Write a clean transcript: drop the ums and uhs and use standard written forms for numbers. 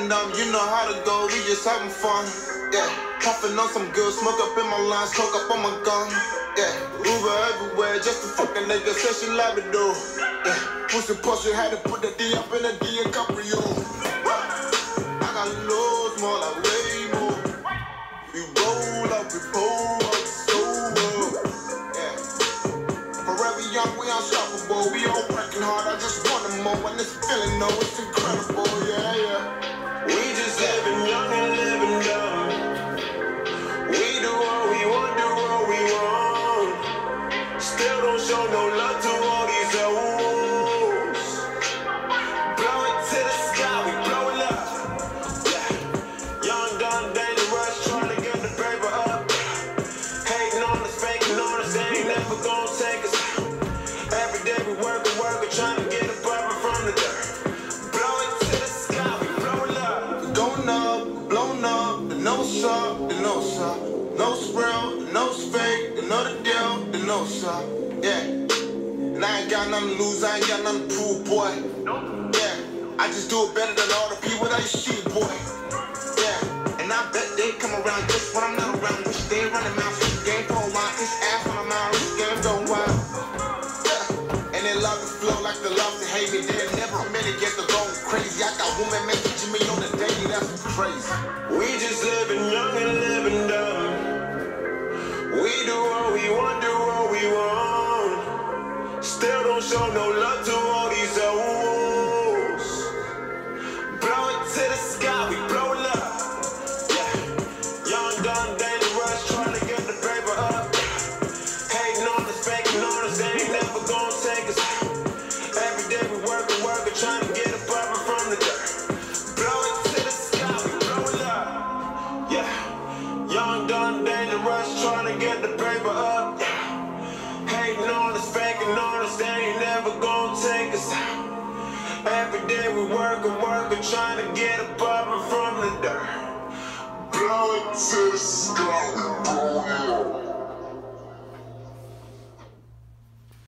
living dumb, you know how to go, we just having fun. Yeah, puffing on some good, smoke up in my lungs, smoke up on my gun. Yeah, Uber everywhere, just a fucking nigga, said she love it though. Yeah, pussy, had to put the D up in the DiCaprio. I got loads more, like way more. We roll up, we pull up, so up. Yeah, forever young, we unstoppable, we all working hard, I just want them more, and this feeling, no, it's incredible, yeah, yeah. We just living young and living dumb. We do what we want, do what we want. Still don't show no love to all these hoes. Blow it to the sky, we blow it up. Yeah. Young, dumb, dangerous, trying to get the paper up. Hating on us, faking on us, they ain't never gonna take us. Every day we working, trying to get a profit from the dirt. Blow it to the sky, we blow it up. We going up, blown up, the nose up, the nose up. Nose real, the nose fake, the know the deal, the nose up. Yeah. And I ain't got nothing to lose, I ain't got nothing to prove, boy. Yeah. I just do it better than all the people that you see, boy. Yeah. And I bet they come around just when I'm not around. Wish they ain't running mouth, switch game for a while. It's ass when I'm out, this game don't wild. Yeah. And they love the flow like they love to hate me. They never a minute get to going crazy. I got women messaging me on the daily, that's crazy. We just living young and living dumb. We do what we want, do what we want. Still don't show no love to all these hoes. Blow it to the sky, we blow it up. Yeah. Young, dumb, dangerous, trying to get the paper up. Hating on us, faking on us, they ain't never gonna take us. Every day we working, trying to get a profit from the dirt. Blow it to the sky, we blow it up. Yeah. Young, dumb, dangerous, trying to get the paper up. Yeah. Hating on us, faking on us, they ain't never gonna take us out. Every day we working, trying to get a profit from the dirt. Blow it to the sky, we blow it up.